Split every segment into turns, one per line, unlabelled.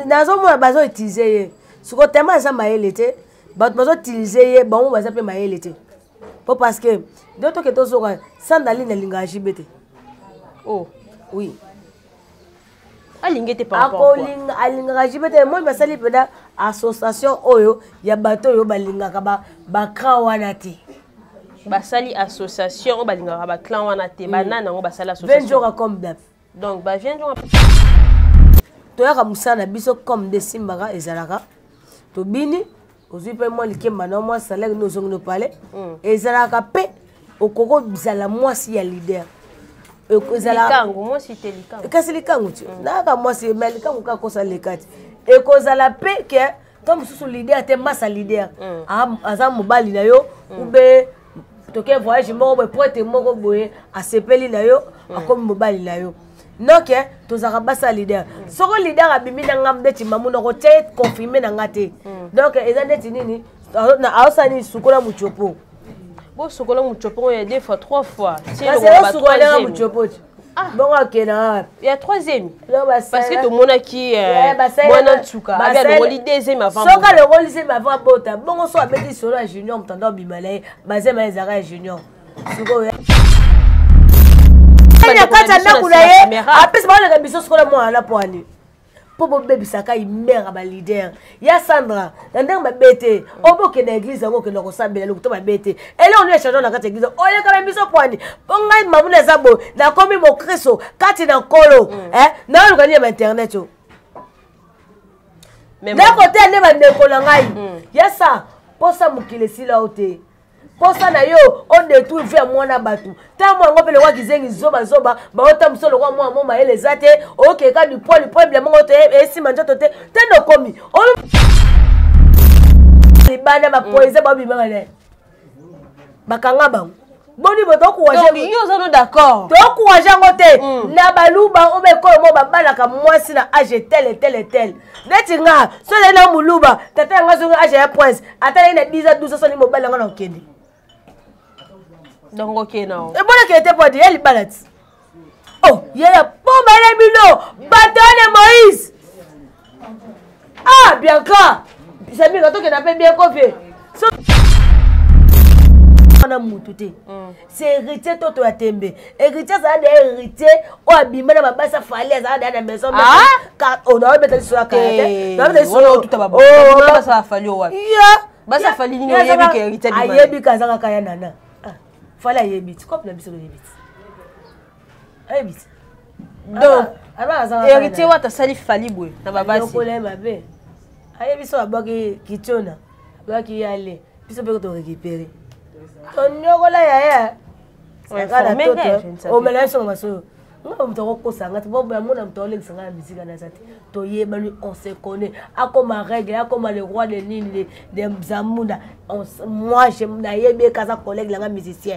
nazomona bazo utiliser ye siko tellement ça mayele te bazo utiliser ye bon baza pe mayele te po parce que d'autres que to soka sandali na linga jibete
oh
oui
alingete par rapport
akolinga alinga jibete moi basali peda association oyo ya bato yo balingaka ba krawana te
basali association balingaka ba clan wana te banana ngo basala association
20 jours comme date
donc ba 20 jours
toyaka musana biso comme de simbaka ezalaka to bini ozwi pe moi likemba na moi salaire nous zongo parler ezalaka pe okoko bizala moi si ya leader ekozala
likango moi si te likango
kasi likango tu naka moi si mais likango ka kosa lekati ekozala pe ke to mususu leader te massa leader aza mobali na yo ube toke voyage moko be pote moko boye asepeli na yo akomi mobali na yo donc tozaka basa leader soko leader abimi na ngam ndeti mamuna ko te confirmer na ngate donc eza ndeti nini na ausani sukola muchopo
bo sukola muchopo ya deux fois trois fois
c'est le sukola muchopo bon ok na
il y a troisième parce que tout le monde qui mwana tsuka avec le rôle deuxième avant
soka le rôle deuxième avant bota bon so abeti solo ya junior mtanda bimalaye bazema ezaka junior suko ya kata na kulaye apesi ba le biso sokola mo ala poani po bo bebisaka imera ba leader ya Sandra ndenge ba bete oboke na église ngo ke loko sabela lokuto ba bete ele on échange na kata église ole ka biso poani bonga mamuna zabo na komi mo Kristo kati na kolo na lokani ya internet yo na côté ne ba ndekola ngai ya sa posa mukile sila ote posa na yo on détruit vers mwana batu ta mwa ngopele wa kizengi zoba ba ota musolo kwa mwa moma ele zate okay ka du problème ngo te esi manjoto te tendo komi libana ba poise ba bimanga ne bakanga ba boni boto kuwaje
donc yo zano d'accord
to kuwaje ngo te na baluba obe ko mo babala ka mwasi na age tel neti nga so na muluba tata nga zo age ya prince atale na 10 12 so ni mobala nga na okende
donc ok non
et bon que était pas dire il balance oh il y a pomba les bilo bâton Moïse ah bien quoi c'est bien quand on a bien confié on a mututé c'est héritier toto ya tembe héritier ça des héritier o abima na basa fallait ça dans la maison car on a mettre sur la carte on a mettre sur
tout baba oh ça fallait wa
ya
basa fallait ni yebi ke héritier bi
ayebi kazaka kaya nana fala yebit comme la biso yebit
donc héritier wa ta sali fali boy na babasi
ko le mabe ayebi so aboki kitona aboki yale biso pe ko to récupérer ton nyokola ya sakala toto o mela so maso ngo mtoko kosanga te bobo ya mona mtole ngisanga musique na zati to yeba lui on se connaît akoma règle akoma le roi de nini de Zamunda moi je na yebe kaza collègue langa musicien.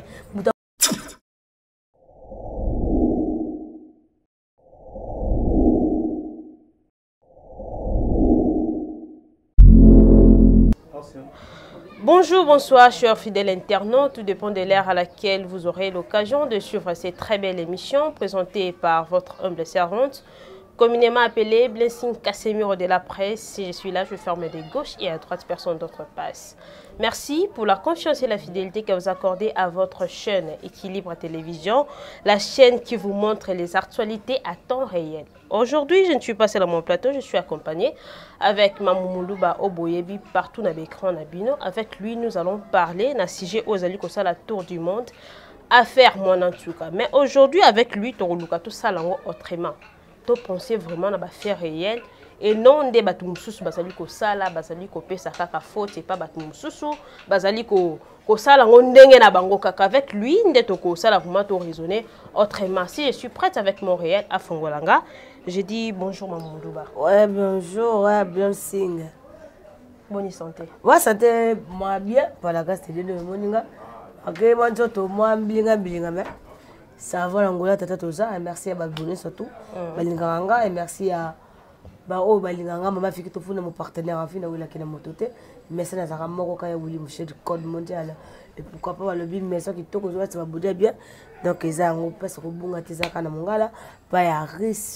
Bonjour, bonsoir, chers fidèles internautes. Tout dépend de l'ère à laquelle vous aurez l'occasion de suivre cette très belle émission présentée par votre humble servante, communément appelée Blessing Casemiro de la presse. Si je suis là, je ferme de gauche et à droite, personne d'autre passe. Merci pour la confiance et la fidélité que vous accordez à votre chaîne Équilibre Télévision, la chaîne qui vous montre les actualités à temps réel. Aujourd'hui, je ne suis pas seule à mon plateau, je suis accompagnée avec Mamoulouba Oboyebi partout dans l'écran Nabino. Avec lui, nous allons parler d'un sujet aux alliés comme ça, la tour du monde, affaire Mwanantsuka. Mais aujourd'hui, avec lui, Toroluka, tout ça, autrement. Tu penses vraiment à l'affaire réelle. Et non des batu mususu bazali ko sala bazali ko pesa kaka faute pas batu mususu bazali ko sala ngondenge na bango kaka avec lui ndeto ko sala vraiment to raisonner autrement. Si je suis prête avec mon réel à Fongolanga, je dis bonjour Mamoulouba.
Ouais bonjour, ouais bien signe.
Bonne santé.
Ouais santé moi bien par la grâce de Dieu moninga. OK moi nzoto moi bilinga mais ça va l'angola tata toza et merci à babone surtout. Balinganga et merci à oh balinganga mama fiki tofuna mon partenaire en fin na wila kena motote mais ça na zaka moko kaya wili mouche du code mondial et pourquoi pas le bim mais ça qui toko zo ça va bouder bien donc ils ont parce que bunga tizaka na mongala pas ya risque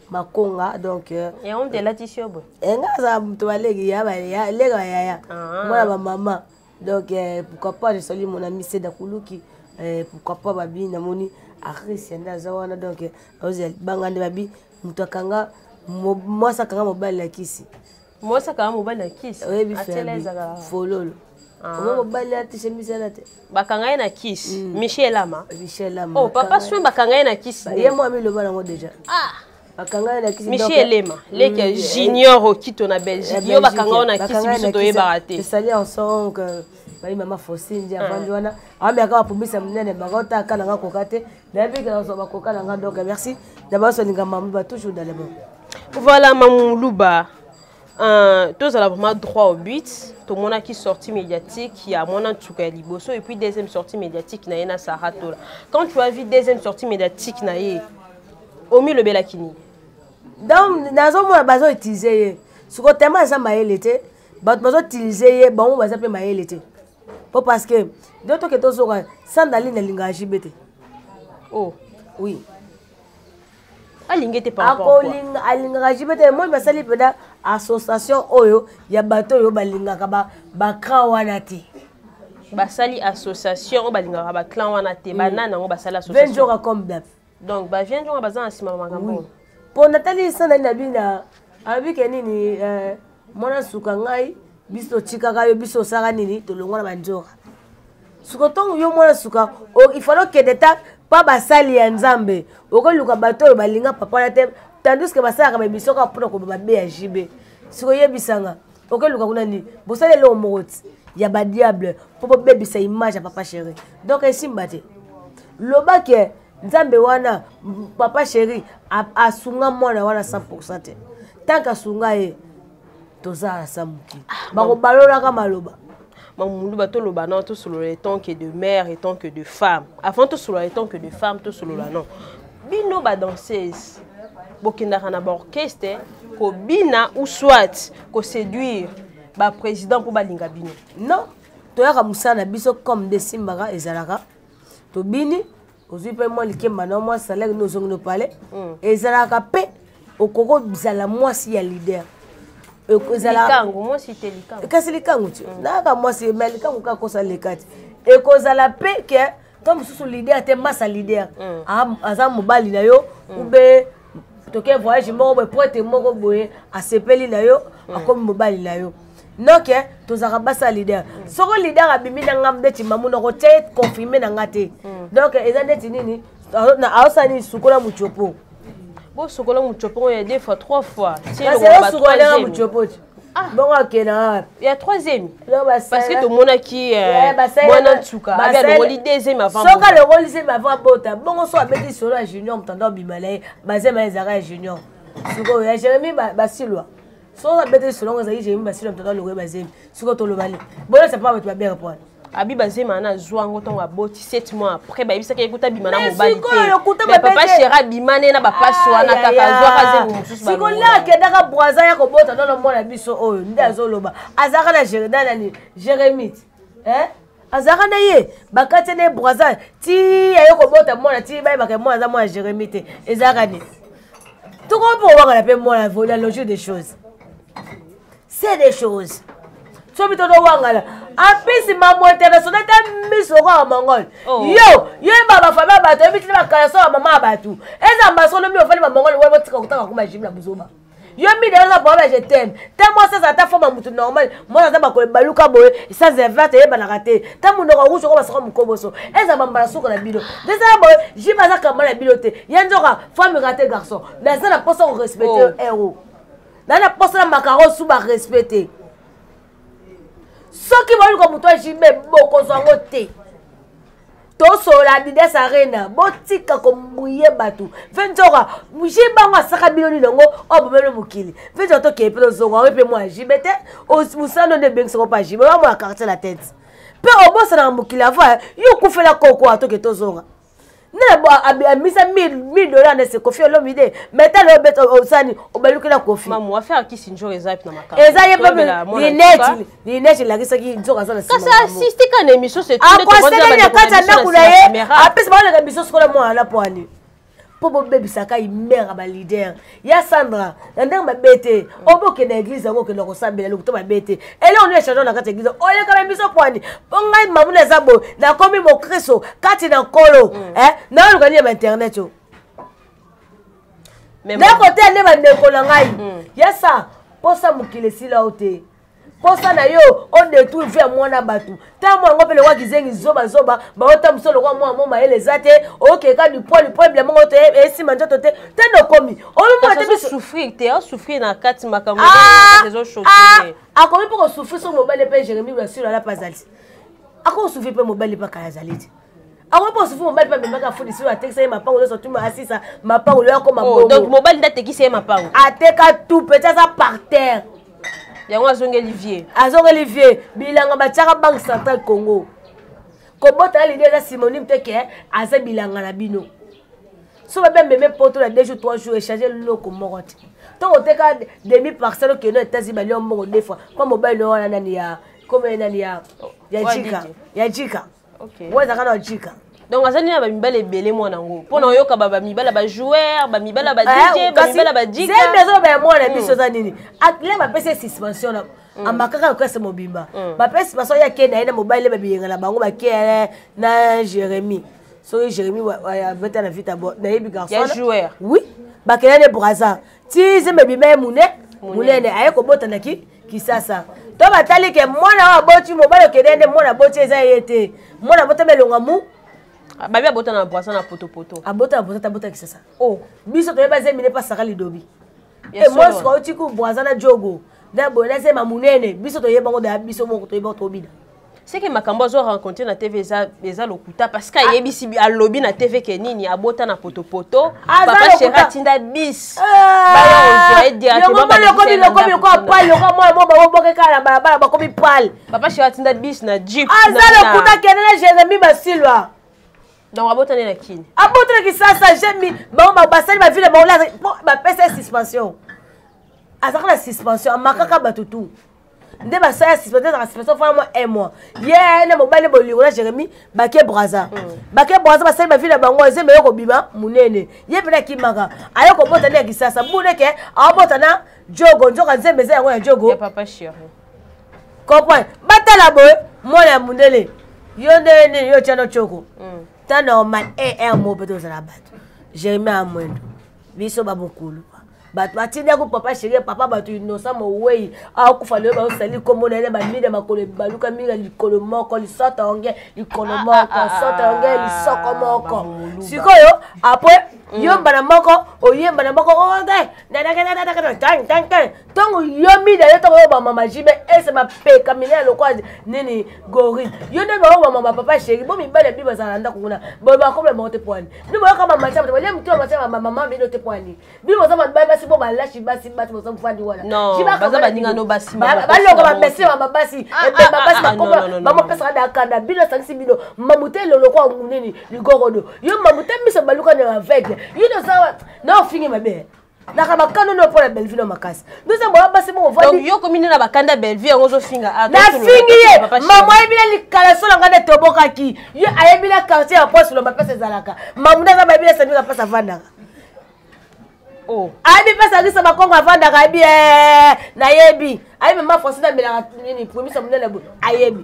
makonga donc
et on de la tissu bon
nga za mtu balegi ya lega ya moi ba maman donc pourquoi pas je salue mon ami Seda Kuluki pourquoi pas babi na moni Christiana zawana donc ozel bangande babi mtu akanga moi ça kanga mobile la kisi
moi ça kanga mobile la kisi
ateleza fololo moi mobile la tishe misana te
bakanga na kisi Michel Lama oh papa soin bakanga na kisi
ye moi mi le bana ngo déjà bakanga na kisi
Michel Lema leke junior au kito na Belgique yo bakanga na kisi biso to yebarate
c'est en son que bali mama Fosindi avandi wana ameka publicité munene bagota kana nga kokate na bika na so bakokana nga donc merci d'abord so linga mamu toujours dans les bons.
Voilà Mamoulouba tous à la vraiment droit au but tout le monde qui sortie médiatique il y a mon Ntouka Liboso et puis deuxième sortie médiatique na yena Saratola quand tu as vu deuxième sortie médiatique na yé Omi le Belakini
donc nazo mo bazo utiliser ce ko tellement ça maïle té bazo utiliser bon bazo pe maïle té parce que d'autres que tous sans d'aller na linga jibete
oh
oui
alingete par rapport
à linga jibete moi basali peda association oyo ya bato yo balingaka ba clan wana te
basali association balingaka ba clan wana te banana ngo basala association
20 jours comme date
donc ba 20 jours bazana sima makambo
pour Nathalie sana na bina abi kenini mona suka ngai biso chikaka yo biso saka nini to longwa na banjora suko tongo yo mona suka il faut que d'état pas basali ya nzambe oko luka bato balinga papa na te tandis que basala ka biso ka pona ko ba BJB suko yebisanga oko luka kuna ni bosale le moti ya ba diable pour bebisa image ya papa chéri donc esimbate loba ke nzambe wana papa chéri asunga mwana wana 100% te tant que sunga e toza samuki bako balola ka maloba
Mamoulouba to loba non to solo les tant que de mère et tant que de femme avant to solo les tant que de femme to solo la non bino ba danseuse bokinda kana ba orchestre ko bina ou soit ko séduire ba président pour balinga bino
non to yaka musana biso comme de simbaka ezalaka to bini ozui pe moi likemba na moi salaire no zongo no palais ezalaka pe okoko bizala moi si ya leader
likango moi si te likango
kasi likango tu naka moi si mais likango ka kosa lekati ekozala pe ke to mususu leader te massa leader aza mobali na yo ube toke voyage moko poete moko boye asepeli na yo akomi mobali na yo donc tozaka basa leader soko leader abimi na ngam de timamu na ko te confirmer na ngate donc eza neti nini na aosani sukola muchopo
bon sukola muchopo il y a deux fois trois fois
c'est le sukola muchopo bon ok na
il y a troisième parce que tout le monde qui mwana Ntouka avec le rôle deuxième avant
soka le rôle deuxième avant bota bon so abeti solo junior mtanda bimalaye bazema ezaka junior suko ya Jérémy basilwa so abeti solo ngazaki Jérémy basilwa mtanda le bazemi suko to lo bali bon c'est pas votre bien répondre
abi bazema na zwango ton aboti 7 mois après ba ibisa ekuta bimana mobali te mais papa chéra bimane na ba passe wana kaka zwaka zemu mususu ba
siko la ke daka boisa ya ko bota dans le monde biso oyo ndi azoloba azaka na Jérémy azaka na ye bakati ne boisa ti ya ko bota mona ti ba ba ke mona za mona Jérémy te ezaka ni tout comprend on va appeler moi la logique des choses c'est des choses so bito do wangala apisi mamu international ta misoko a mongol yo baba fama bato ebiti ba kalaso a mama batu eza masono mi ofali ba mongol wo botika kutaka kuma jimla buzoba yo mi de la baba je t'aime ta moi ça ta forme mutu normal moi ça ba ko baluka boye sans inverte e ba na raté ta mu ndoko kusho ko ba soko mukoboso eza bambala suko na bilo desa boye jiba za kamala bilote yanzoka femme raté garçon na ça na poso respecter héros na poso na makaro sous ba respecter soki bali ko muto jimbe boko zango te to sola Didas Arena botika ko mbuye batu venzoka mujiba ngo saka biloni longo obomelo mukili venzo to ke pelo zongo repe moi jibete o musano de bengso pa jibe wa mo quartier la tête pe obosa na mukili ava yo kufela koko ato ke to zonga na bo amisa $1000 na se kofi lo mide meta lo beto osani obalukela kofi
mamu wa faire ki sinjo ezap na makaka
eza ye pe ni net la kisa ki nzoka sana
sima kasa assiste ka na émission c'est
tout le monde na kata na kula ye apesi ba na émission skola mo ala poani pour bébé saka il mère ba leader ya Sandra ndenge ba bete oboke na église ngo ke no kosambela lokuto ba bete et là on est changeant na kati église o le quand même biso kwani ngai mamuna zabo na komi mo Kristo kati na kolo na lo kani ba internet yo mais na côté ne ba ndeko na ngai ya sa posa mukile sila ote posa na yo on détruit vers mwana batu ta mwa ngopele wa kizengi zoba ba ota musolo kwa mwa moma ele zate OK ka du problème ngo te esi manjoto te tendo komi on mo te
souffrir na kati makambo des autres choses
a komi pour souffrir sur mobile pe Jérémie bien sûr la pazali ako souffrir pe mobile pa kaya zaliti ako pour souffrir mobile pa memaka fudi sur la texte ma pango so tu ma assisa ma pango le ko ma bongo
donc mobile ndate ki c'est ma pango
ateka tout peut-être ça par terre.
Yango azonga Olivier.
Azonga Olivier, bilanga batiaka Banque Centrale Congo. Kobota l'idée de Simone Mteke, aza bilanga na bino. So ba même poto la 2 jours 3 jours échanger loko morote. Donc on teka demi parcelle que no États-Unis bali on mongo des fois. Comme mobile no wana nani ya, comme nani ya Jika. Ya Jika. OK. Wa zakana Jika.
Donc azali na ba mibale belé mwana ngo. Pona oyoka ba mibala ba joueur, ba mibala ba DJ, ba mibala ba Jika.
C'est besoin ba mwana biso za nini. Akile ba pese suspension na amakaka ko se mobimba. Ba pese suspension ya kenda ina mobile ba biyenga na bango ba kele na Jérémie. So Jérémie wa veta na vita bo na yebi garçon.
Ya joueur.
Oui. Ba kele ne braza. Ti ze mebime mune ne aye ko bota na kisasa. To batali ke mwana wa boti mobile kedende mwana boti eza yete. Mwana bota melonga mu
Babi abota na boisson na poto.
Abota tabota kisasa. Oh, biso to yeba zemine pa saka lidobi. Et moi ce ko tiku boisson na jogo. Na bona se mamunene, biso to yeba ngo da biso moko to yeba to bida.
C'est que makambo zo rencontrer na TV eza lokuta parce que yebisi a lobby na TV ke nini abota na poto. Papa Chéra tinda bis. Ba on doit directement ba
le ko pal ko mo ba boke kala ba ba ko bi pal.
Papa Chéra tinda bis na jeep.
Azalo kuta kenela Jérémie Basilwa.
Donc abota na kini.
Abota ki sasa j'aime ba basali ba ville ba la ba pesa suspension. Azaka la suspension amakaka batutu. Nde ba sa suspension fa moi un mois. Ye na mobile bolingo na Jérémie Baké Braza. Baké Braza basali ba ville bango ezeme yoko bima munene. Ye pena kimaka. Ayo ko bota na ki sasa buneke abota na jogo njoka nzembe za yango ya jogo.
Ya Papa Chéri.
Comprends? Batala boy mona mundele. Yo nde yo chano choko. Ta normal mo beto za bato. Jérémie amwendo. Biso babukulu. Bato atinda ko Papa Chéri papa bato innocent mo wey akufa le ba osali komo na ba mide makolo baluka mira likolo moko lisota onge likolo moko sota onge lisoko moko. Sikoyo après yomba na moko oyemba na moko onge na tang tongo yomi da yoto ba mama jibe ese ma pe kamina lokwa nini gori yone ba mama Papa Chéri bo mi bale biba za nda kuna bo ba ko mo te poani ni bo ka mama chama bo le mtu ma mama bi no te poani bi mo za ma ba si bo ba la shi basi basi mo za mfandi wala
non baza ba ninga no basi
ba lo ko ba besi ma basi ba basi ba ko ba mo pesa da kanda bi no sangsi bi no mamutelo lokwa nini ligorodo yo mamutembi biso baluka na aveugle you know ça non fini ma belle na kama kano no pour la belle vie no makasi nous ça ba basi mo vandi
donc yo komini na bakanda belle vie ngozo finga a
na fingi ye mama ebila likala so la ngade toboka ki yo ayebila quartier à poste lo ma pesa zalaka mamuna za ba ebila sa nga pesa vandaka. Oh, abi pesa ngisa makongo avanda ka bi na yebi. Abi mama François na mela nini promisa munene bu ayebi.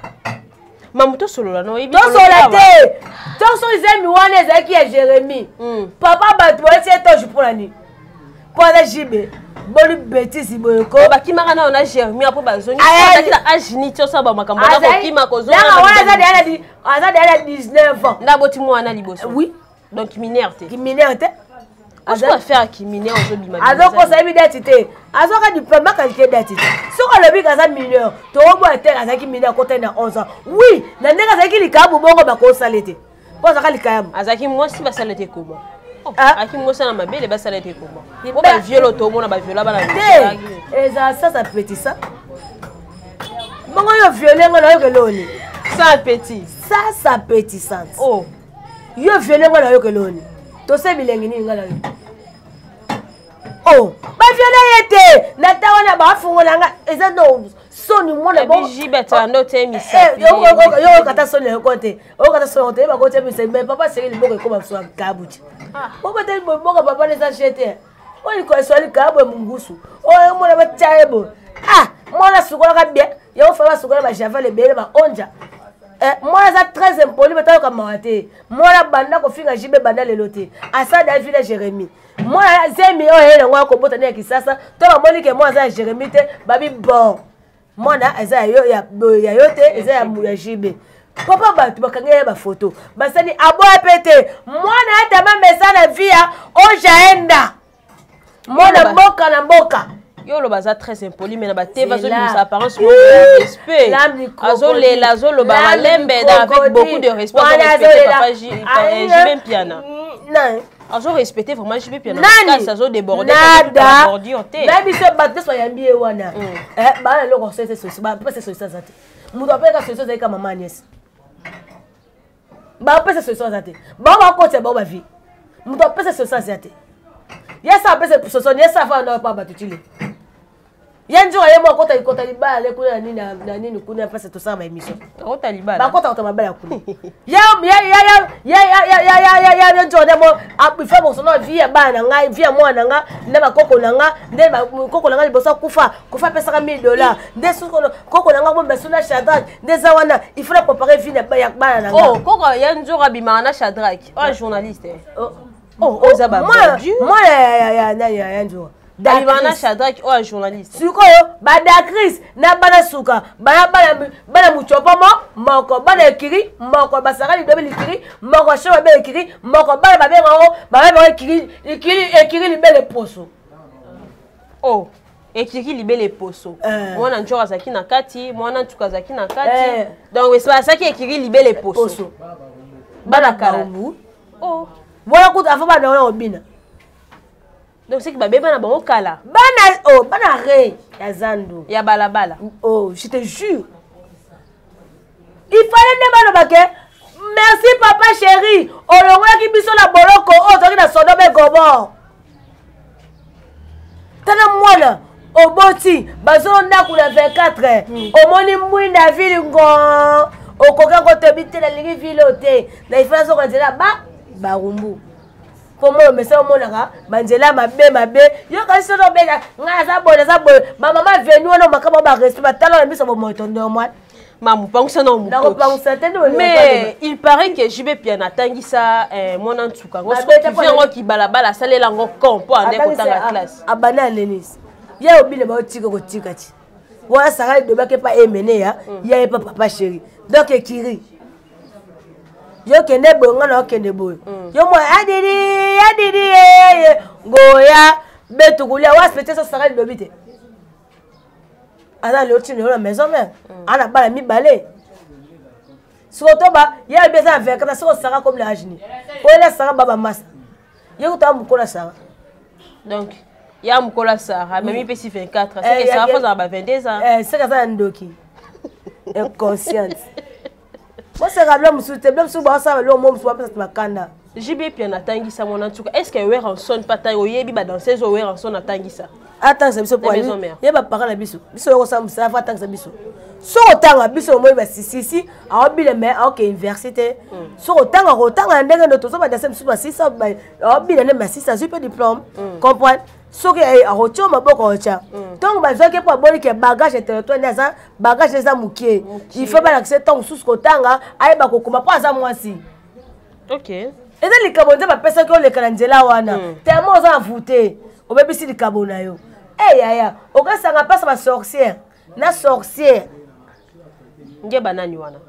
Mamuto solola no yebi.
To solola te. To so izemi wana ezaki ya Jérémie. Papa batu ese to jupona ni. Pour la jibe. Bolu bêtise boyoko.
Ba kimaka na ona Jérémie apo bazongi. Azaki na ajini to sa ba makambo na ko kima ko zo.
Na wana za 19 ans.
Na boti mwana liboso.
Oui.
Donc minerte.
Qui minerte.
Qu'est-ce qu'on va faire qui mineur au bima?
Azo ko sa d'identité. Azo ka diplôme qualité d'identité. So ko le bika za mineur. To bo etela za ki mineur côté na 11 ans. Oui, na ndeka za ki likabu bongo ba ko salete. Po za ka likabu.
Azaki mwasi ba salete comment? Aki mwasi na mabele ba salete comment? Bo ba violo to mona ba viola ba na.
Et ça petit ça. Bongo yo violer ngona yo keloni.
Ça petit.
Ça petit ça.
Oh.
Yo violer ngona yo keloni. To se bilengi ni ngala yo. Oh, ba violer yete. Na tawana ba fungola nga eza no soni mona
bon. Biji beta no te misa.
Yo kata soni yo kote. O kata soni te ba kote misa mais Papa Chéri liboko ko ba so kabuchi. On peut dire que papa les acheter. On dit que soit cabo mungusu. Oh mon ba tchaibo. Ah, moi la soukola bien. Ya on fait la soukola ba java le bele ba onja. Moi ça très impoli mais comme maté. Moi la banda ko finga jibe banda le loté. Asa David et Jérémie. Moi zemi o hele ngwa ko bota ne kisasa. To ba moni ke moi za Jérémie te babi bon. Moi na eza yo ya yote eza ya jibe. Papa batu bakangé ba photo. Basani aboya pete. Moi na ata ma message via ojaenda. Moi na mboka na mboka.
Yo le baza très impoli mais na ba te va so sa apparence mon respect. Azo le ba malembe avec beaucoup de respect pour respecter papa JB Piana.
Non.
Azo respecter vraiment JB Piana.
Nani
azo déborder
nada
bordure te.
Même si batte so yambi wana. Ba le ko c'est ceci ba pas c'est ceci ça. Mudo apeka ceci ça ka maman Agnès. Ba pas c'est ceci ça te. Ba ba ko te ba ba vie. Mudo pas c'est ceci ça te. Yesa pas c'est ceci yesa fa na pa batutile. Yanjo aye mo kota libala le kuna nini kuna pesa to sama emission.
Kota libala.
Ba kota mabala kuna. Ya njo de mo abifa mo sono via bana nga via mwana nga nde ba koko nanga nde ba koko nanga liboso kufa pesa ka $1000 nde suko koko nanga mo mesuna Shadrach nde zawana il faut préparer vie na ya bana nanga.
Oh koko yanjo rabima na Shadrach. Oh journaliste. Oh Ozaba.
Moi ya njo.
Dalibana Shadrach ou un journaliste.
Sukoyo, bada Chris, na bana suka, bana muchopo moko, bana ekiri, moko basara lidobe likiri, moko shoba be ekiri, moko bana babe ekiri libele poso.
Oh, ekiri libele poso. Mwana njora zaki na kati, mwana ntuka zaki na kati. Donc c'est pas ça qui ekiri libele poso. Bana karambu. Oh,
voilà kuta afaba na obina.
Donc c'est que bébé bana bon kala.
Bana re ya Zandu.
Ya balabala.
Oh, je te jure. Il fallait ne bana bake. Merci papa chéri. Olongola ki biso la boloko o toki na Sodome Gomorrhe. Tana mwana oboti bazo ndaku na 24. Omoni mwinda ville ngo. Okoka ko tebite na lingi ville ote. Na ifana zo kanzela ba rumbu. Pour moi mais ça monaka banzela mabe yo kasi no bela nga za boy ma maman venu no makaba ba respect talo biso bo motondo moi
mamu pangisa no mu mais il paraît que JB Piana tangisa mon antuka ngo ngo ki balabala salela ngo kompo ande ko tanga classe
abana lenis ya obile ba otika ko tikati wa sara de ba ke pa emene ya pa papa chéri donc ekiri yo kende bonga na kende boy yo mo adidi goya betukulia wa spete so sara dobite ana le tinu la maison mère ana bala mi balé surtout ba ya beza avec na so sara comme la ajini o la sara baba massa yo ko ta mukola sara
donc ya mukola sara même pesi 24 c'est que ça va faire 22 ans
c'est que ça ndoki inconsciente. Moi c'est rabla musute blem su ba sa lo mo musu pesa makanda.
JB Piana tangisa mon antuka. Est-ce que we ranson pata oyebi ba danseuse we ranson atangisa?
Attends ça biso poani. Ye ba parana biso. Biso yo sa musa fa tangisa biso. So otanga biso mo ba sisi a obile mais OK université. So otanga ndenge no to so ba danseuse ba sisa ba obile ne ma sisa super diplôme. Comprendre? So que a rocho maboko ocha. Donc ba zoke pa boli ke bagage territoire neza bagage za mukie. Il faut pas l'accès tant sous kotanga ay ba kokoma pa za mwasi.
OK.
Et then les kabonza ba pesa ko le kalanzela wana. Tellement za voter. O bebi si le kabona yo. Eh ya. O ka sanga pasa ba sorcière. Na sorcière.
Nge banani wana.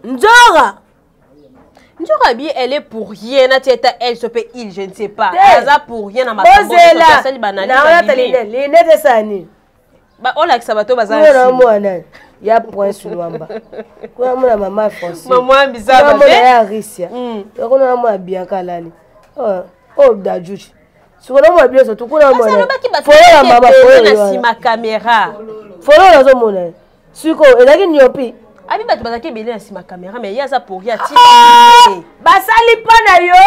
Njora
bien elle est pour rien na teta elle se peut il je ne sais pas. Elle a pour rien na
makambo ça sali banani. Na les ne de sani.
Ba on la sabato baza.
Non mwana. Ya point sur lwamba. Kwa mwana mama français.
Maman bizarre
ba. Mama ya Risia. Ko na mama bien kalali. Oh dajuchi. Sukona mwa bien surtout kuna mwana.
Fola mama fola na caméra.
Fola na zo mona. Suko elaki nyopi.
Abi bato bazaki belé na sima caméra mais yaza pour rien ti
basali pa na yo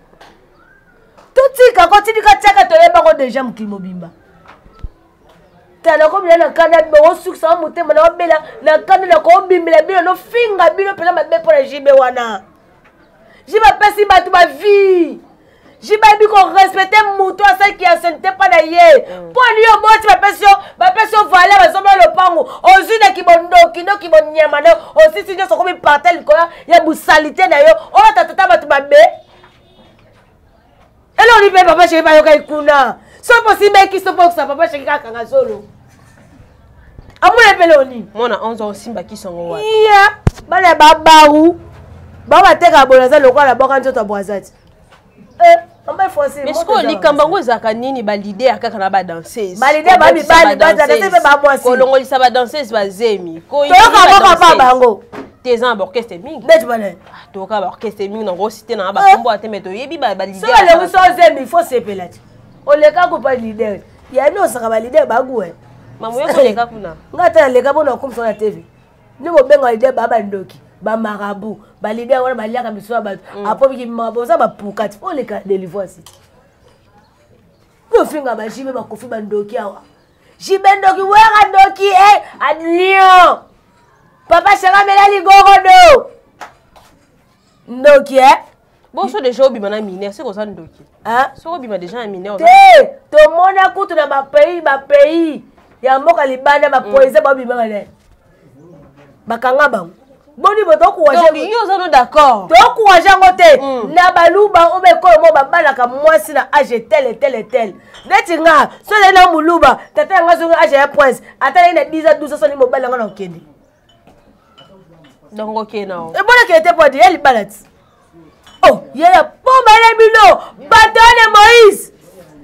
tuti ka kotini ka tsaka to yeba ko déjà mukimo bimba tala ko bila na kana be o suksa mutema na obela na kana na ko bimbela bila no finga bila pela mabe pour JB wana jiba pesi bato ba vie Jibabi qu'on respecte mouton celle qui ne pas d'ailleurs. Pour lui au moins tu ma passion valeur mais sommes le pango. Aussi na kino qui bon nyamano. Aussi si nous sommes comme partel quoi, il y a boussalité d'ailleurs. Oh tata ba tu babé. Et là on dit papa chéri ba yoka ikuna. C'est possible qui se boxe papa chéri ka kanga solo. Amule peloni.
Mona 11 ans simba qui sont wa.
Iya, bana babaru. Baba teka bonaza lokwa la boka nzoto boazati.
Mais ce qu'on dit Kambango Zakanini ba leader kaka na ba danseuse.
Ba leader ba mi ba danseuse ba mwasi.
Kolongoli sa ba danseuse ba zemi.
Ko yi ba papa bango.
Tes en orchestre mingi.
Net bana.
To ka ba orchestre mingi na cité na ba kombo atemeto yebi ba leader.
So le so zemi il faut sepelati. O le ka ko pa leader. Ya mi osaka ba leader ba guwe.
Mamu yo ko le ka kuna.
Ngata le ka bona comme sur la TV. Ni mo benga leader ba ndoki. Ba marabout ba leader wana ba liaka biso ba apobi ki maboza ba pukati o le ka delivrance no finga ba jibe ba kofi ba ndoki awa jibe ndoki wera ndoki adlion papa sera mela ligorodo ndoki
bon so déjà obima na mineur c'est comme ça ndoki so obima déjà na mineur
te to mona kutu na ba pays ya mboka libanda ba poise ba obima ngane bakanga bango boni boto ko waje
donc yo zano d'accord
to ko waje ngote na baluba o be ko mo babala ka mwasi na age tel neti nga so le na muluba tata nga zo age ya prince ata ina 10 12 so ni mo bala nga na okende
donc ok na
e bona ke te podi elle balat oh yela pomba le bilo batone Moïse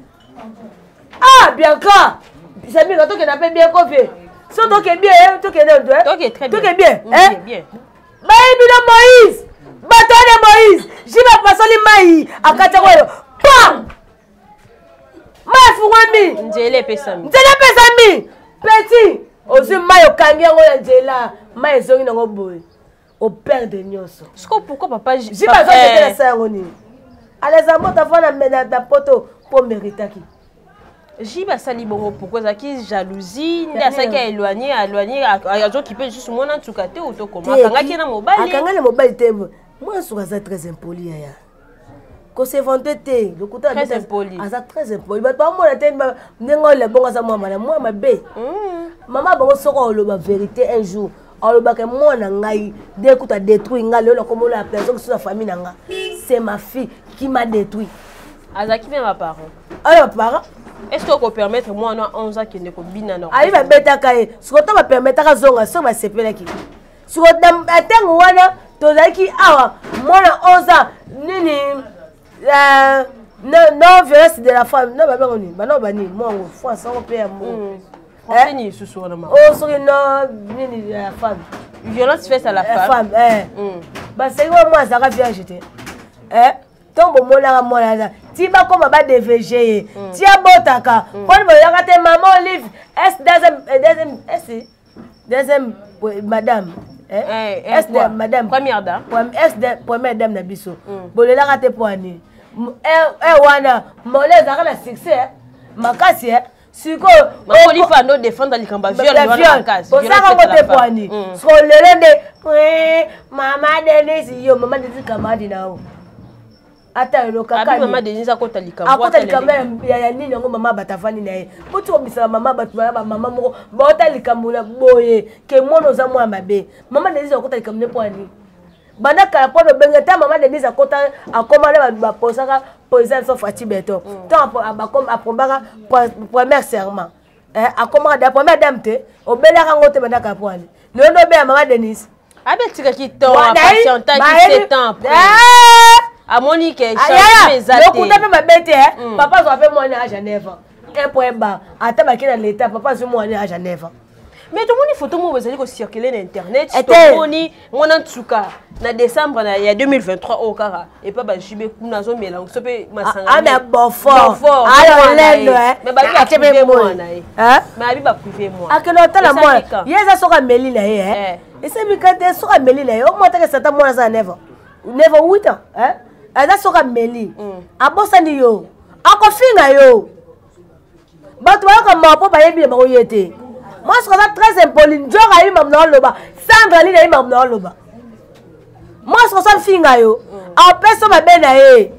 Bianca sami ka to ke na pe bien confié so to ke bien to ke ndo
to ke très bien
bien Baïbilo Moïse, bâton de Moïse, j'y vais passer les mailles à Katakoyo. Pam! Ma fouami!
Ndjele pesami.
Petit! Aussi, maille au kangia, on Ndjela, maille zongi dans le boy. Au père de Nyoso.
Pourquoi papa
j'y vais passer la cérémonie. Allez, à moi, t'as fait la poto pour mériter qui?
Jiba sali bongo pourquoi ça qui jalousie nda ça qui a éloigné à qui peut juste moi en tout cas te auto comment kanga ki na mobile
akanga le mobile te moi sur ça très impoli ya ko se vendre te le couteau
très impoli
ça très impoli ba to mo la te nengo le bongo ça moi ma be maman bongo soko lo ba vérité un jour alors ba que moi na ngai de kuta détruit ngai le comme la personne sur la famille nanga c'est ma fille qui m'a détruit
azaki bien ma parent
alors parent
est-ce que vous permettre moi na 11 ans qui ne ko bina non
ayi ba beta kai siko to ba permettre ka zonga so ba sepela ki siko dam atengo wana to zaki awa moi na 11 ans nini non violence de la femme non ba bangoni ba no ba ni moi France on peut mo
ni susu na ma
oh so non nini de la femme
violence faite à la femme
ba c'est moi ça va bien jeter tombo mona mona tiba comme ba DVG tia botaka quand vous regardez maman Olive deuxième madame madame
première dame
première dame na biso bolela kate poani wana moleza kana succès makasi siko
Olive a no défendre likamba viol wana makasi
osaka ngote poani so lelende mama Denise yo mama Denise kamadi nao ata lo kaka
mama Denise akota likamba
akota likamba ya nini ngo mama batafani na ye butu obisa mama batu ba mama moko bota likambo na boye ke mono za mwa mabe mama Denise akota likambo ne poani bana kala pono bengeta mama Denise akota akoma na ba posaka poison so fati beto tant abakom apombaka premier serment akoma da première dame te obela kango te bana kala poani londo be mama Denise
abetika ki temps patienta ki 7 ans à Monique
le coup d'appel ma bête papa doit faire moi à Genève un point bas attends ma qui dans l'état papa sur moi à Genève
mais tout le monde photo moi vous allez circuler sur internet tout moni mon en tout cas na décembre il y a 2023 au Kara et pas ba jibe kuna zo mélange so pe masanga
mais bon fort alors lendo
mais ba bi privé moi na mais abi ba privé moi
a que l'autre la moi yeza soka meli na ye et c'est mi quand soka meli na ye au moins que ça ta moi ça never 8 ans ada soka meli abosani yo akofinga yo bato ba ko mapo ba yebi ba ko yete moi je trouve ça très impoli njora yi mamna loba Sandra li na yi mamna loba moi je trouve ça finga yo a peso ba bena ye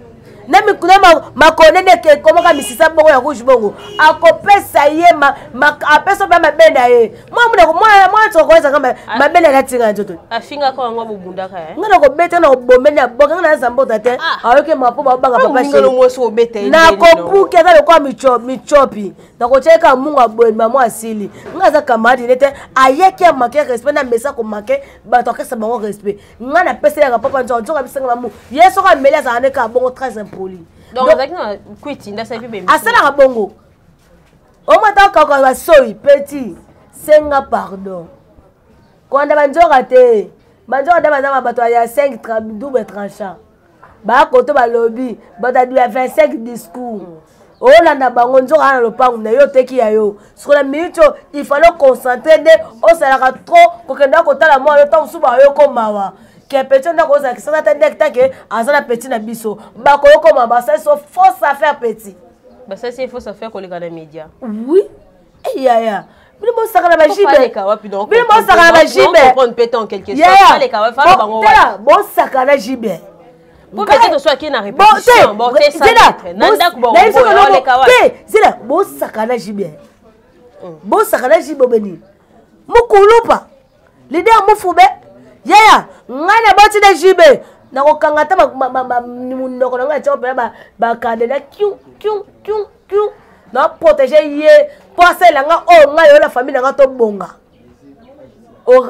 makonene ke comment ka misisa bongo ya rouge bongo akopesa ye apesa ba mabenda ye moi tsokoza kama mabenda la tinga nzoto
afinga ko ngo bubundaka
ngana ko beta na bomenya boka ngana zambota te ayoke mapo ba banga papa
ngolo moso obeta
na ko buke za ko michopi na ko cheka mungu abwe mama asili ngaza kamadi nete ayeke make respect na mesa ko make ba to kesa bango respect ngana pesa ya papa nzo ka bisenga mamu yeso ka mela za ne ka bongo très impoli
donc zakina kwiti nda sa bibe
asala ka bongo o mata ka ka soi petit senga pardon kwanda banjoka te banjoka da bazama bato ya 5 double tranchant ba koto ba lobby bata du 25 discours olanda bango nzoka na lopangu na yo teki ya yo sola minute il fallait concentrer de o sala trop ko kenda ko tala mo yo ta usuba yo ko mawa ke petit na ko sa ki sa ta dekta ke azana petit na biso ba ko yo ko mawa ça so fausse affaire petit
ba ça c'est fausse affaire ko les gars médias
oui et ya Bili mo sakana ba jibe.
Bili mo sakana ba jibe. On prend pétant quelque chose. Fallait ka fa bango.
Bon sakana jibe.
Pour peut-être soit qui na répétition. Bon c'est ça. Nanda ko bon. Le kawa.
Zila bon sakana jibe. Bon sakana jibe beni. Mukulupa. Leader mufube. Yaya, ngana boti na jibe. Na ko kangata ndoko nga cha ba kadena kiu. Na protéger yé passer la nga o nga yo la famille nga to bonga o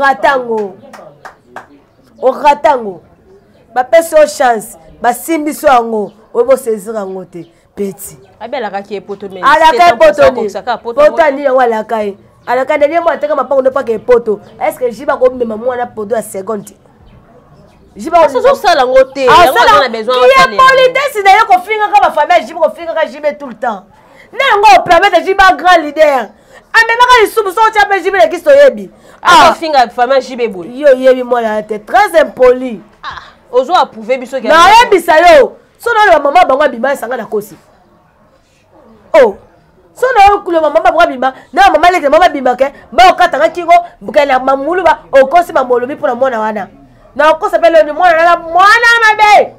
ratango ba pese o chance ba simbi so ngo o bo saisir ngo te petit
abela ka ki poto mais
ala ka poto ni wala kai ala ka ndeni mo ateka mapango ndo pa ke poto est-ce que jiba ko mema mwana poto a seconde jiba
so sala ngo te ngo na besoin
ya politesse na yo ko finga ka ba famille jiba ko finga ka jibe tout le temps Nengo permettre jiba grand leader. Amema ka isubu so tia pe jibe le kisto yebi.
Finga famille jibe boy.
Yo yebi mo la tête très impoli.
Ozo approuver biso ke.
Na yebi sa yo. So na maman bango bima sanga na kosi. Oh. So na yo kulo maman bango bima, na maman leke maman bima ke, ba okatanga kingo, bukela mamulu ba okosi ba molobi pour na mwana wana. Na okosa pe le mwana mabe.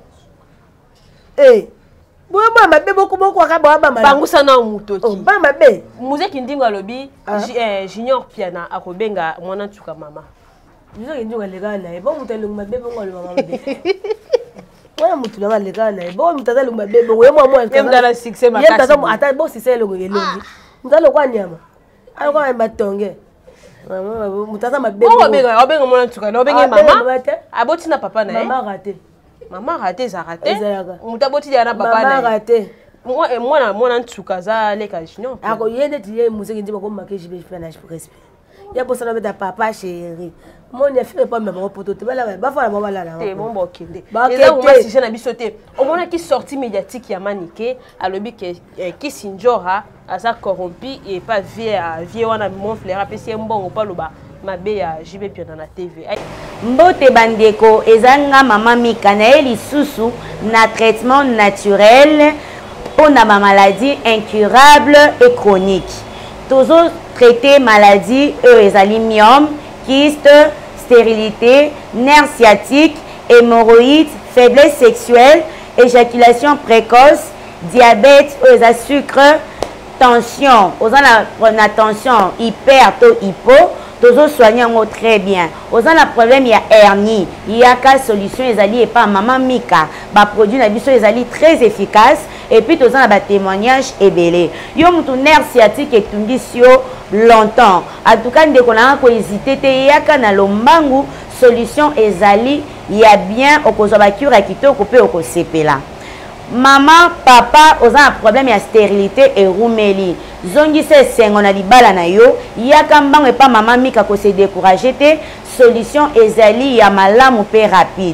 Boma mabe beaucoup akaba ba mala.
Bangusa na mutoki.
Ba mabe.
Muzeki ndingo alobi junior piana akobenga mwana tuka mama.
Muzeki ndingo legana e bo mutelu mabe bongo lo mama mabe. Mwana mutu na legana e bo mutazalo mabe bongo ye mwa
mdala succès makasi.
Ye mtazalo ata bo siselo ngelongi. Mtazalo kwa nyama. Ala kwa matonge. Mama mutazalo mabe.
Obenga mwana tuka na obenga mama. Aboti na papa na
mama raté.
Maman raté ça raté. Mutaboti ya na papa na.
Maman raté.
Moi ntuka za le ka junior.
Ako yende tiye musiki ndima ko make jibe fana je respect. Ya bossa na beta papa chéri. Mon ne fait pas même poto te bala ba fa la mama la.
Te bon bokende. Et là on va si na bisoté. Au moment qui sortie médiatique ya maniké alobi que qui sinjora asa corrompu et pas vie wana mon frère apesi mbongo pa loba. Mabe ya jibe piona na TV.
Mbote bandeko ezanga mama Mika na lisusu na traitement naturel pour na maladie incurable et chronique. Toujours traiter maladie ezali myome, kyste, stérilité, nerf sciatique, hémorroïdes, faiblesse sexuelle, éjaculation précoce, diabète, sucre, tension, la tension hyper to hypo. Toujours soigner très bien. Aux a problème il y a hernie, il y a quelle solution ezali et pas maman Mika. Ba produit na biso ezali très efficace et puis tous a ba témoignage ebelé. Yo mutu nerf sciatique et tungisi yo longtemps. En tout cas ndeko na ko hésiter te yaka na lombangu solution ezali il y a bien okozwa ba cure kitoko pe okosepela. Maman, papa, aux a un problème de stérilité et roumeli. Zongi se sengo na libala na yo, yakambang et pas maman Mika ko se décourager te, solution ezali ya malamu pe rapide.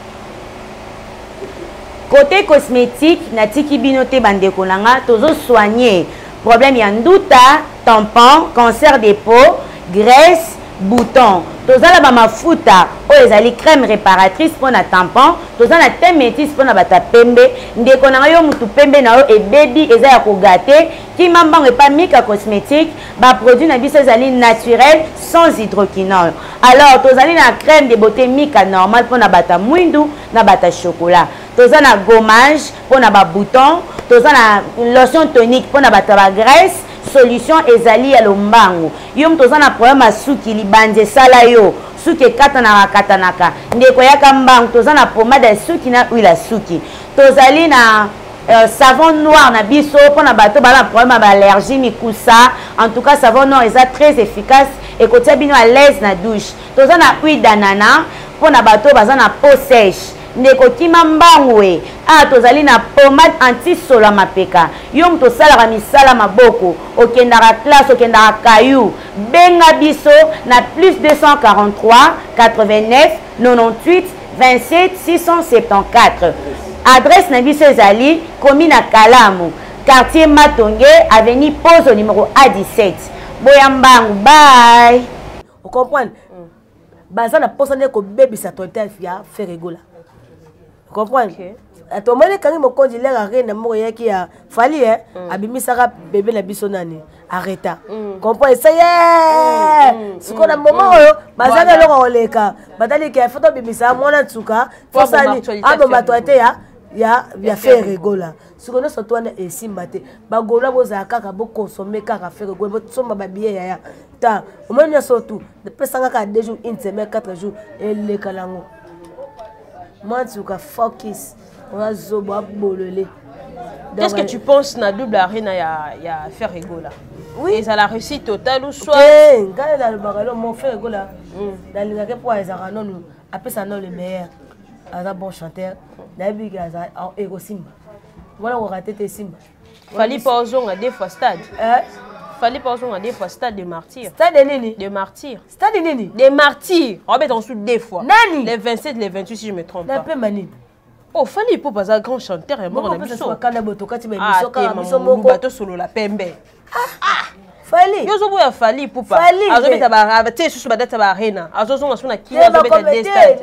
Côté cosmétique, na tiki binote bandeko nanga, tozo soigner problème ya nduta, tampon, cancer des peaux, graisse, bouton. Tozala ba mafuta o ezali crème réparatrice pour na tampon, tozala thé métis pour na bata pembe, ndeko na yo mutu pembe na yo e baby eza ya ko gâter, ki mambango pas Mika cosmétique, ba produit na biso ezali naturel sans hydroquinone. Alors tozali na crème de beauté Mika normal pour na bata mwindu na bata chocolat. toza na gommage pour na ba bouton, toza na lotion tonique pour na ba graisse, solution ezali ya lombango. Yo toza na problème à suki libanje sala yo, suki katanaka. Ndeko yaka mbango toza na pomade ya suki na huile ya suki. Tozali na savon noir na biso pour na bato bala problème d'allergie mikusa. En tout cas savon noir est très efficace et kotia bino à l'aise na douche. Toza na huile d'ananas pour na bato baza na peau sèche. Ndeko kima mbangwe tozali na pomade anti-sola mapeka. Yo mto sala misala maboko okendaka classe okendaka kayu benga biso na plus 243 89 98 27 674. Adresse na biso ezali commune à Kalamu, quartier Matonge, avenue Pose au numéro A17. Boyambangu, bye.
Vous comprenez? Baza na posa ne ko baby sa tonta ya Ferregola. Vous comprenez? To mane kangi mo konji lera reine mo yaki ya fali abimisaka bébé na biso nani arrêta. Comprenez ça y est. Ce qu'on a moment baza na loko oleka. Batali ki photo bimisa mona tsuka. Fosani abo matwate ya Ferregola. Ce qu'on a surtout et simbate. Bagola boza kaka bo consommer kaka Ferregola bo tsomba ba billet ya. Ta, au moins surtout, depuis 2 jours, une semaine, 4 jours, et les calango. Moi, tu as focus, on a zoba bololé.
Qu'est-ce que tu penses na double arena ya Ferregola? Oui, ça la réussite totale ou soit?
Oui, quand dans le bagalo, mon Ferregola, dans le pour les aranon, après ça non le meilleur, un bon chanteur, d'habitude gaza, ego simba. Voilà on raté tes simba.
Fallait pas aux à des fois stade. Fallait pas aux à des fois stade de martyrs.
Stade de nini?
De martyrs.
Stade de nini?
Des martyrs. On met en dessous deux fois.
Nani?
Les 27, les 28 si je me trompe pas.
Mani.
Oh, fallait pas passer un grand chanteur et mort en émission.
Ah,
t'es mon bateau solo la pembe.
Fallait.
Yo zo boya fallait pour pas.
Fallait.
Azo beta ba te susu ba data ba arena. Azo zo ngasuna ki azo beta des stades.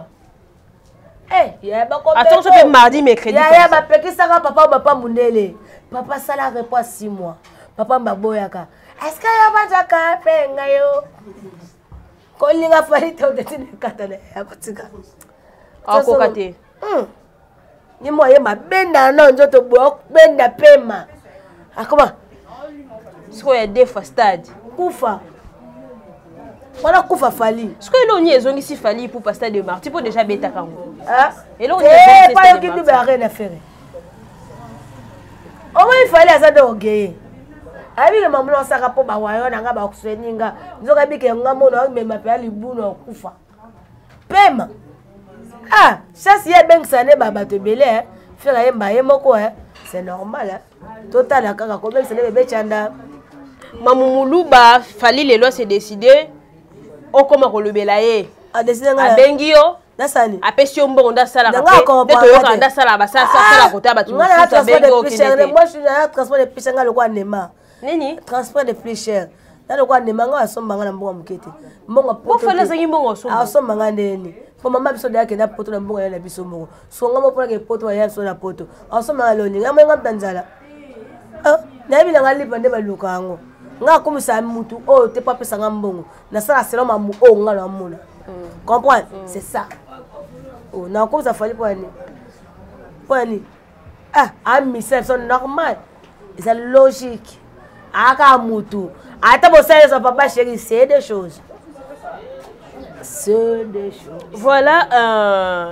Eh, ya ba ko.
Attends, ce que mardi mercredi.
Ya ba peki saka papa mundele. Papa sala repas 6 mois. Papa mbaboyaka. Est-ce que ya bajaka penga yo? Ko linga fali to de tine katane ya kutika.
Ako kate.
Ni moye mabenda na nzoto bo benda pema. Akoma.
Siko ya deux fois stade.
Kufa. Voilà kufa fali.
Siko elo ni ezongi si fali pour pas stade de martyr pour déjà beta kango.
Ah.
Elo ni
ezongi pas yo ki bi ba rien à faire. O il fallait asa de ogeye. Abi le mamulo saka po ba wayo na nga ba kuseninga. Nzoka bi ke ngamo na mema pe ali buno kufa. Pema. Ah, ça si ya beng sané baba te belé faire yemba yemoko c'est normal total akaka ko beng sané bebe chanda.
Mamumuluba fali les lois s'est décidé on comment ko lobela ye.
A décidé nga.
Abengi yo.
Nasani.
Apesi yo mbongo ndasala ka.
Ndeto
yo ka ndasala ba sala kota ba tu.
Moi je suis dans transport de plus cher le quoi nema.
Nini?
Transport de plus cher. Dans le quoi nema nga asomba nga na mbongo mukete. Mbongo
poto. Ko fala zangi mbongo asomba.
Asomba nga ndeni. Pour maman biso de na poto na mbongo ya na biso mbongo. So nga mo pona ke poto ya so na poto. Asomba nga loni nga nga mtanzala. Ah, na bi nga lipa nde ba lukango. Nga komisa mutu oh te pas pesa nga mbongo. Na sala selo mamu oh nga na mona. Comprends? C'est ça. Oh, non, comme ça fallait pas aller. Pas aller. Ah, ami, c'est normal. C'est logique. Aka mutu. Ata bo ça ça papa chéri, c'est des choses. C'est des choses.
Voilà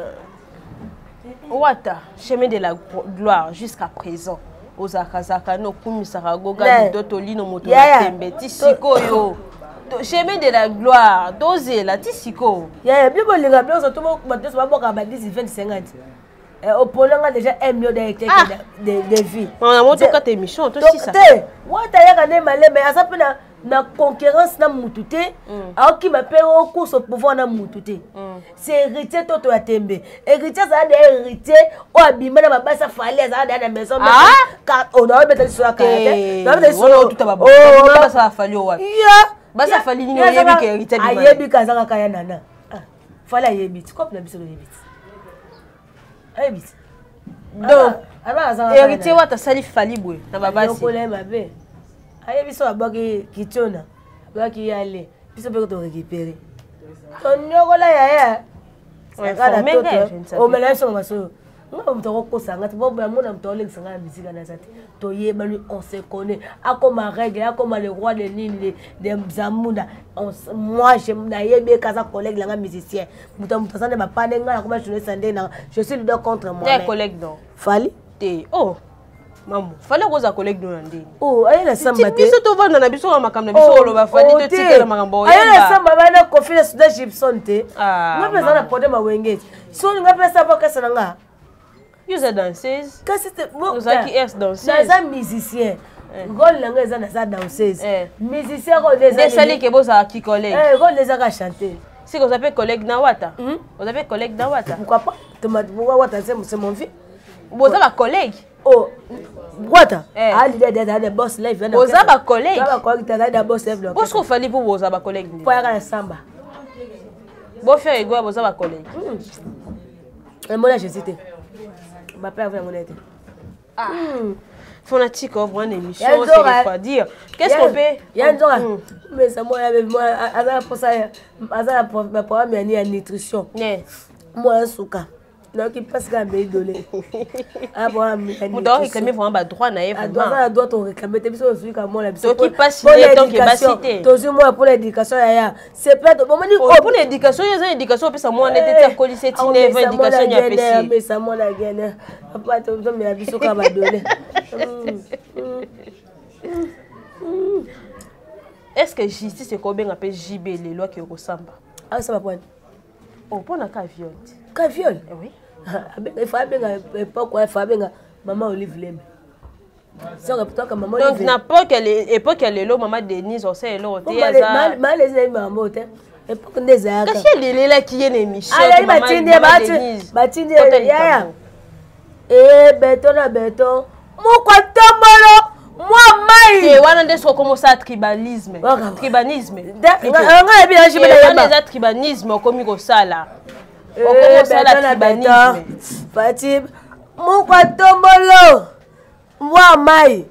Wata, chemin de la gloire jusqu'à présent. Ozakazaka no kumisaka goga dotoli no moto tembe tisiko yo. Chemin de la gloire, dosé la tisiko.
Ya bien bon les gars, tout le monde va boire 10 20 50. Au Pologne a déjà 1 million de vies.
On a monté 4 émissions, toi aussi ça.
Wata ya kana malé mais ça peut na concurrence na mutute. Alors qui m'appelle au cours au pouvoir na mutute. C'est héritier toto ya tembe. Héritier ça des héritier o abima na baba ça fallait ça dans la maison car on a mettre sur la carte. On a sur
tout baba. On ça fallait wa.
Basa
fali ni yebi ke héritier bi.
Ayebi kazanga kaya nana. Fala yebi. Kop na biso yebi. Ayebi.
Donc héritier wa ta sali fali boy na baba si.
Problème mabe. Ayebi so aboki kitona. Aboki yale. Biso pe ko to récupérer. To nyokola ya. On m'a laissé on se connaît. A comme ma règle, a comme le roi des lignes des Zamunda. Moi, je suis collègue, là, musicien. Je suis le contre moi.
T'es collègue, non?
Fali?
Oh, maman, fallait que vous collègue de l'année.
Oh, aïe, la samba.
Tu biso to vanda na biso ma kam na biso lo ba fali te tikela makambo.
Aïe, la samba ba na confiance de Gibson te.
Ah.
Nga pesa na pode ma wenge. So nga pesa pa kasa nga.
Vous êtes danseuse?
Qu'est-ce que
vous êtes qui est danseuse?
Vous êtes musicien. Gol langa eza na sa danseuse. Musicien ko les
des sali ke boza qui collègue.
Gol les a chanter.
Si vous avez collègue na wata. Vous avez collègue na wata.
Pourquoi pas? Pourquoi wata c'est mon vie.
Vous avez collègue.
Oh, wata. Ah, l'idée de boss live.
Vous avez collègue.
Vous avez collègue de boss live.
Qu'est-ce qu'on fait pour vous avez collègue?
Pour aller à samba.
Bon faire ego vous avez collègue.
Et moi là je cité. Ma père vient mon aide.
Ah. Fanatique of one émission, c'est quoi dire. Qu'est-ce qu'on fait?
Yanzora. Mais ça moi azala pour ça azala pour ma programme ni nutrition. Moi un souka. Donc il passe quand même dolé. Ah bon,
vous devez réclamer vraiment droit na vraiment.
Droit doit on réclamer te biso celui comme moi la biso.
Donc il passe les temps que va citer.
Toujours moi pour l'éducation ya. C'est pas bon dit
pour l'éducation, il y a éducation puis ça moi on était à colisé tine éducation ya pesi.
Mais ça moi la gagne. Papa to me la biso ka ba dolé.
Est-ce que justice c'est combien appelle JB les lois qui ressemblent?
Ah ça va point.
Oh pour na ka viol.
Ka viol?
Oui.
Il faut bien pourquoi il faut bien maman Olive Lembe. C'est important que maman
donc n'importe quelle époque elle est là maman Denise on sait là hôtel
ça. Mal les maman hôtel. Époque des aka.
Qu'est-ce qu'elle est là qui est émission
maman Denise. Batinde ya. Eh béton na béton. Moko tombolo. Moi mai.
Et wana ndeso comme ça tribalisme. Tribalisme.
Nga bien je me
les tribalisme comme ko sala. Comment ça la tribalisme?
Fatim, mon tombolo. Moi mai.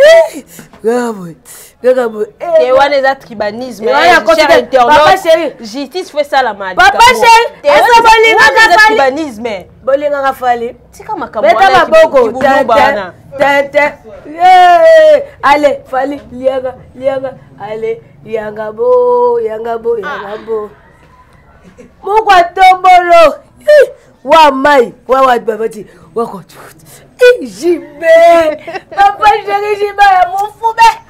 Gabo.
Et on est à tribalisme.
Papa chéri,
justice fait ça la mal.
Papa chéri, est-ce bolinga
tribalisme?
Bolinga ka fali.
Tika makambo.
Beta maboko. Tete. Allez, fali lianga. Allez, yanga bo. Moko tombolo. Wa mai, wa babati. Wako. Jibe. Papa chéri jibe mon foube.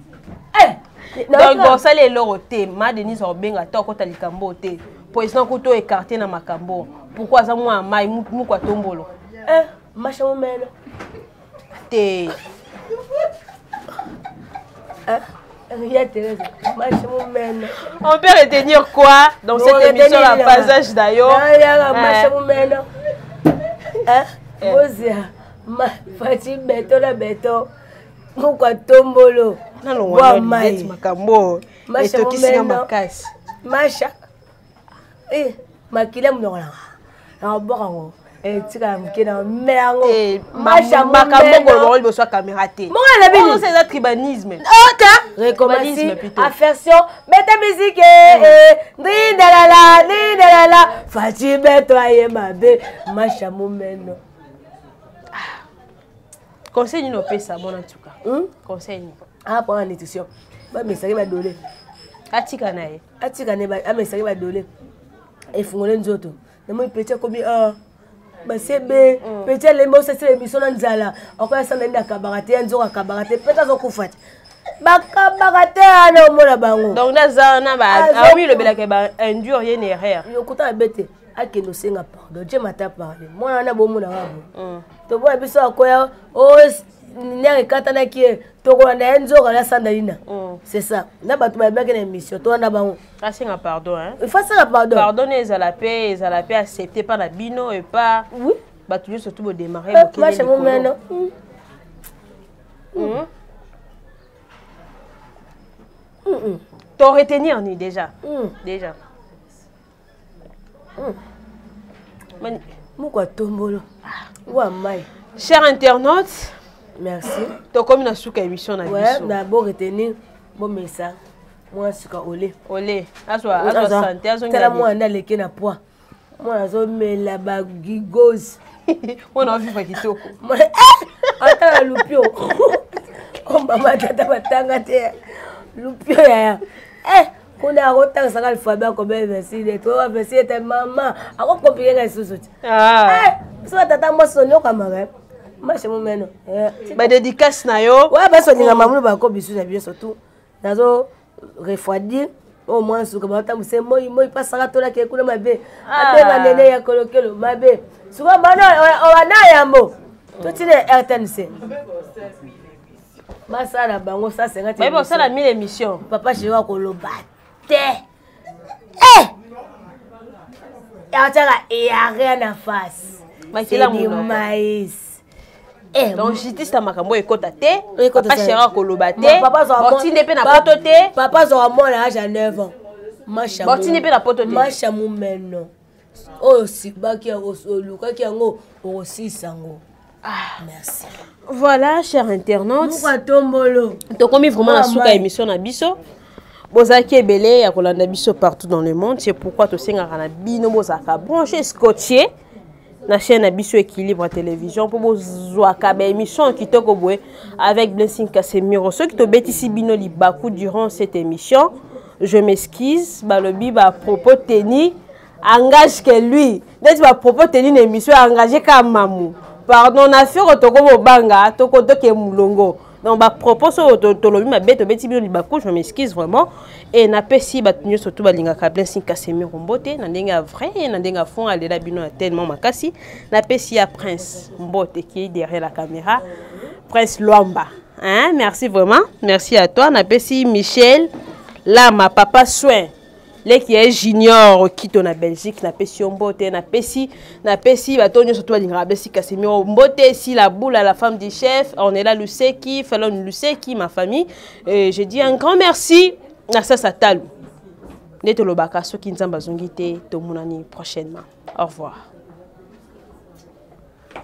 Donc bon ça les loroté, ma Denise Obenga to ko talikambo te. Président Kuto écarté na makambo. Pourquoi ça moi mai moko tombolo?
Macha momelo.
Te. On peut retenir quoi dans cette émission la passage d'ailleurs?
Fatim béton. Pourquoi tombolo?
Non, makambo. Et to kisinga makasi.
Macha. Makile mnola. Na bokango. Tika mkena merango.
Macha makambo ngolo bo soit caméra té. Comment c'est ça tribalisme?
Recommencer affection, mettez musique ndalala Fatim béton ma bé macha momeno.
Conseil nous paie ça bon en tout cas. Conseil.
Ah pour la nutrition. Ba message ba dolé.
Atika nae.
Atika ne ba message ba dolé. Et fungole nzoto. Na mo petit comme ba sebe petit le mo c'est l'émission nzala. Encore ça nenda kabarate nzoka kabarate peut-être zo kufati. Ba kabarate ana mo la bango.
Donc na na ba oui le belaka ba endure rien erreur.
Yo kuta bete. Akeno senga pardon. Dieu m'a parlé. Moi na bo mo na wabo. To bo biso akoya o nere katana ki to ko na enzo ka la sandalina. C'est ça. Na ba to ba beka na émission to na bango.
Senga pardon hein.
Il faut senga pardon.
Pardonner la paix accepté par la bino et pas
oui.
Ba toujours surtout pour démarrer
beaucoup. Moi je me mène.
To retenir ni déjà. Déjà.
Moko tombolo. Wa mai.
Chers internautes,
merci.
To comme na suka émission na biso.
Ouais, d'abord retenir bon message. Moi suka olé.
Olé. Aswa santé, aswa
tala moi na leke na poids. Moi, je mets la bagigose.
On a vu qui toko.
Attends, Lupio. Oh, maman, tata, matanga, te. Lupio, ya. On a autant ça l'alphabet comme merci de toi, merci de maman. Alors compliqué les sous. Ça tata moi sonno camarade. Moi chez mon meno.
Ba dédicace na yo.
Ouais, ba sonno maman ba ko bisu na bien surtout. Nazo refroidir au moins ce que ba ta c'est moi pas ça to la ke kuna mabe. Ate na nene ya kolokelo mabe. Suka bana o na ya mo. To tine RTNC. Masala bango ça 50.
Mais bon ça la 1000 émissions.
Papa chez wa koloba. Il n'y a rien à face. C'est du maïs.
Donc, justice à Makambo et Kotate. Papa Chéra Kolobate. Bortine pe na potote.
Papa Zora mon âge à 9 ans.
Bortine pe na potote.
Macha mou meno. Oh, si baki a luka ki ango aussi sango. Merci.
Voilà, chers internautes.
Pourquoi tombolo?
Donc, comme vraiment la souka émission na biso. Bozaki ebele ya kolanda biso partout dans le monde, c'est pourquoi to sengaka na bino bozaka branché scotché na chaîne na biso Équilibre télévision pour bozwaka ba émission kitoko boye avec Blessing Casemiro. Ceux qui to betisi bino libaku durant cette émission, je m'excuse, balobi ba propos teni engage que lui. N'est-ce pas propos teni une émission engagé comme mamou. Pardon, na fait to ko banga to ko to ke mulongo. Donc, bah, propos sur l'autologie, ma bête, je m'excuse vraiment. Et na pesi batunyo surtout balinga Blessing Casemiro Mbote, na ndenga vrai, na ndenga fond, elle est là bino tellement makasi. Na pesi à Prince Mbote qui est derrière la caméra, Prince Luamba. Hein, merci vraiment, merci à toi. Na pesi Michel, là ma papa soin. Les qui est junior qui tourne en Belgique, na pesi Mbote, na pesi batonyo surtout balinga Blessing Casemiro Mbote, si la boule à la femme du chef, on est là Luseki, Fallon Luseki, ma famille. Et je dis un grand merci à ça talou. Neto lobaka so ki nzamba zongite to munani prochainement. Au revoir.